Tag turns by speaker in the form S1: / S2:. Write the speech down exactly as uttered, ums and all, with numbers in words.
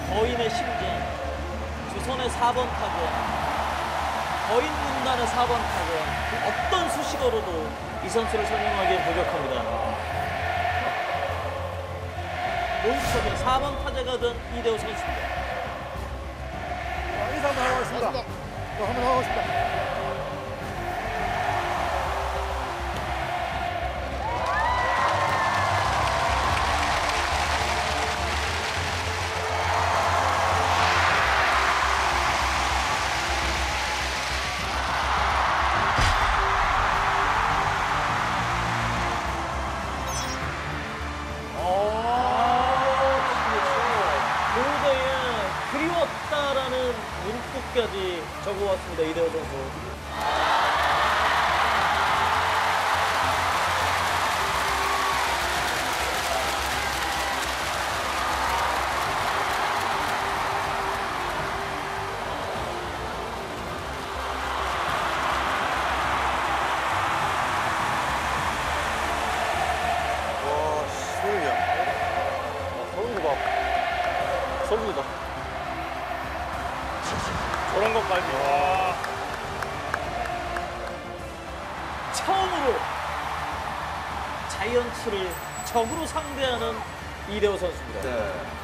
S1: 거인의 심장, 조선의 사 번 타건, 거인 군단의 사 번 타건, 그 어떤 수식어로도 이 선수를 설명하기엔 부족합니다. 논스톱의 사 번 타자가 된 이대호 선수입니다.
S2: 인사 한번 하고 가겠습니다. 한번 하고 가겠습니다.
S1: 그리웠다라는 문구까지 적어왔습니다. 이대호 선수.
S2: 와, 소름이야.
S3: 소름 돋아. 소름 돋아. 저런 것까지. 와.
S1: 처음으로 자이언츠를 적으로 상대하는 이대호 선수입니다.
S2: 네.